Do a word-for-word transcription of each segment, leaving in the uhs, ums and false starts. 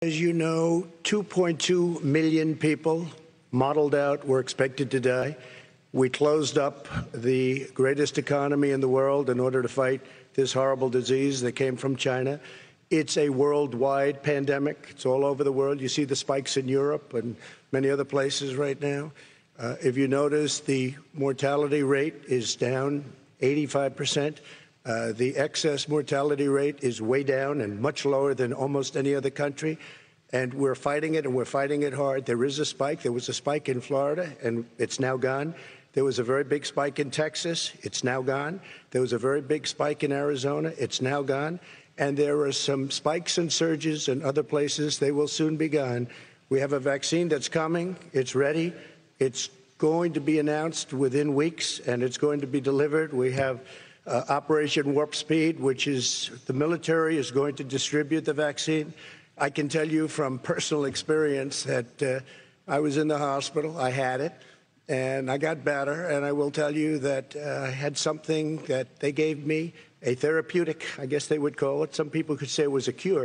As you know, two point two million people modeled out were expected to die. We closed up the greatest economy in the world in order to fight this horrible disease that came from China. It's a worldwide pandemic. It's all over the world. You see the spikes in Europe and many other places right now. Uh, if you notice, the mortality rate is down eighty-five percent. Uh, the excess mortality rate is way down and much lower than almost any other country. And we're fighting it, and we're fighting it hard. There is a spike. There was a spike in Florida, and it's now gone. There was a very big spike in Texas. It's now gone. There was a very big spike in Arizona. It's now gone. And there are some spikes and surges in other places. They will soon be gone. We have a vaccine that's coming. It's ready. It's going to be announced within weeks, and it's going to be delivered. We have uh, Operation Warp Speed, which is the military is going to distribute the vaccine. I can tell you from personal experience that uh, I was in the hospital. I had it, and I got better. And I will tell you that uh, I had something that they gave me, a therapeutic, I guess they would call it. Some people could say it was a cure.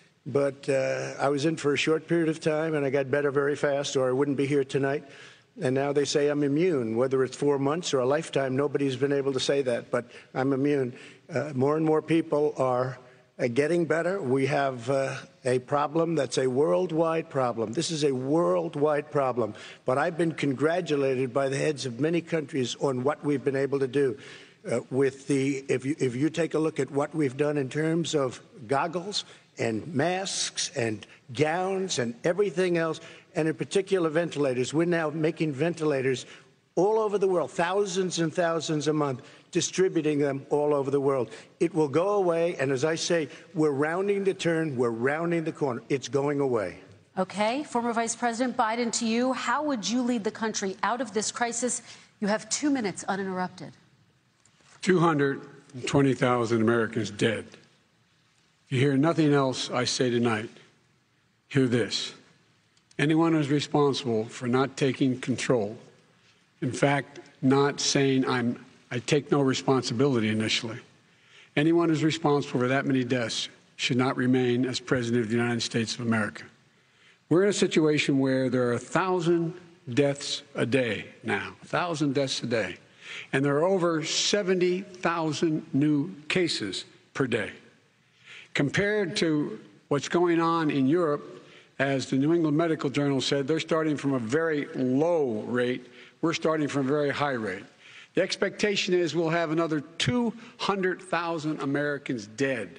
But uh, I was in for a short period of time, and I got better very fast, or I wouldn't be here tonight. And now they say I'm immune. Whether it's four months or a lifetime, nobody's been able to say that, but I'm immune. Uh, more and more people are uh, getting better. We have uh, a problem that's a worldwide problem. This is a worldwide problem. But I've been congratulated by the heads of many countries on what we've been able to do. Uh, with the, if you, if you take a look at what we've done in terms of goggles and masks and gowns and everything else, and in particular ventilators. We're now making ventilators all over the world, thousands and thousands a month, distributing them all over the world. It will go away, and as I say, we're rounding the turn, we're rounding the corner. It's going away. Okay, former Vice President Biden, to you, how would you lead the country out of this crisis? You have two minutes uninterrupted. two hundred twenty thousand Americans dead. If you hear nothing else I say tonight, hear this. Anyone who's responsible for not taking control, in fact, not saying I'm, I take no responsibility initially, anyone who's responsible for that many deaths should not remain as President of the United States of America. We're in a situation where there are a thousand deaths a day now, a thousand deaths a day, and there are over seventy thousand new cases per day. Compared to what's going on in Europe, as the New England Medical Journal said, they're starting from a very low rate. We're starting from a very high rate. The expectation is we'll have another two hundred thousand Americans dead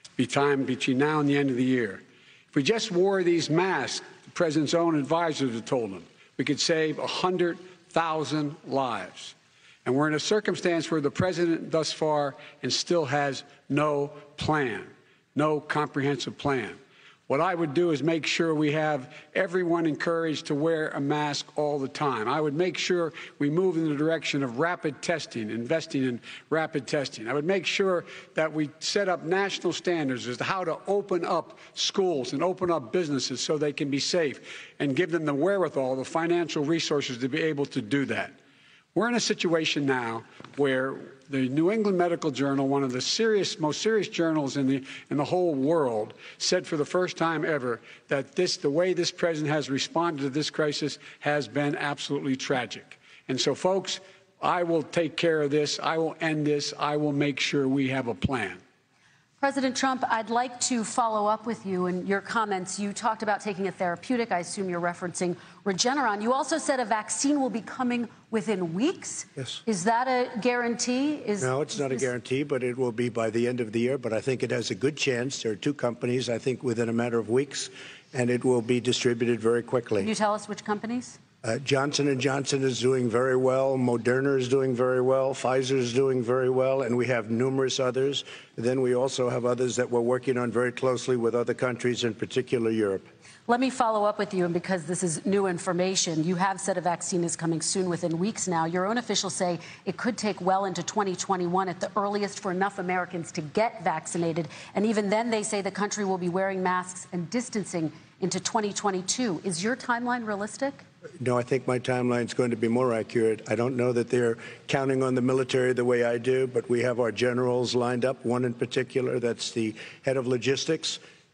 between now and the end of the year. If we just wore these masks, the President's own advisors have told him, we could save one hundred thousand lives. And we're in a circumstance where the President thus far and still has no plan, no comprehensive plan. What I would do is make sure we have everyone encouraged to wear a mask all the time. I would make sure we move in the direction of rapid testing, investing in rapid testing. I would make sure that we set up national standards as to how to open up schools and open up businesses so they can be safe and give them the wherewithal, the financial resources to be able to do that. We're in a situation now where the New England Medical Journal, one of the serious, most serious journals in the in the whole world, said for the first time ever that this, the way this president has responded to this crisis has been absolutely tragic. And so, folks, I will take care of this. I will end this. I will make sure we have a plan. President Trump, I'd like to follow up with you in your comments. You talked about taking a therapeutic. I assume you're referencing Regeneron. You also said a vaccine will be coming within weeks. Yes. Is that a guarantee? Is, no, it's not a guarantee, but it will be by the end of the year. But I think it has a good chance. There are two companies, I think, within a matter of weeks, and it will be distributed very quickly. Can you tell us which companies? Uh, Johnson and Johnson is doing very well. Moderna is doing very well. Pfizer is doing very well. And we have numerous others. Then we also have others that we're working on very closely with other countries, in particular Europe. Let me follow up with you, and because this is new information, you have said a vaccine is coming soon, within weeks now. Your own officials say it could take well into twenty twenty-one at the earliest for enough Americans to get vaccinated. And even then, they say the country will be wearing masks and distancing into twenty twenty-two. Is your timeline realistic? No, I think my timeline is going to be more accurate. I don't know that they're counting on the military the way I do, but we have our generals lined up, one in particular that's the head of logistics.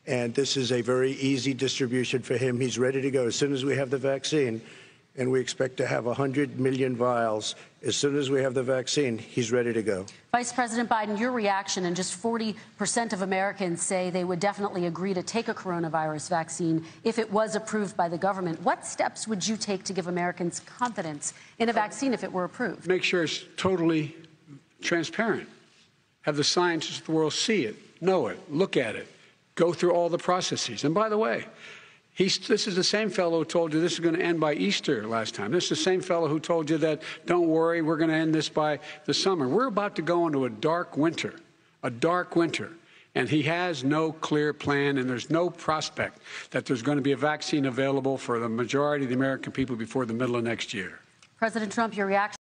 And this is a very easy distribution for him. He's ready to go as soon as we have the vaccine. And we expect to have one hundred million vials. As soon as we have the vaccine, he's ready to go. Vice President Biden, your reaction, and just forty percent of Americans say they would definitely agree to take a coronavirus vaccine if it was approved by the government. What steps would you take to give Americans confidence in a vaccine if it were approved? Make sure it's totally transparent. Have the scientists of the world see it, know it, look at it, go through all the processes. And by the way, He's, this is the same fellow who told you this is going to end by Easter last time. This is the same fellow who told you that, don't worry, we're going to end this by the summer. We're about to go into a dark winter, a dark winter. And he has no clear plan, and there's no prospect that there's going to be a vaccine available for the majority of the American people before the middle of next year. President Trump, your reaction?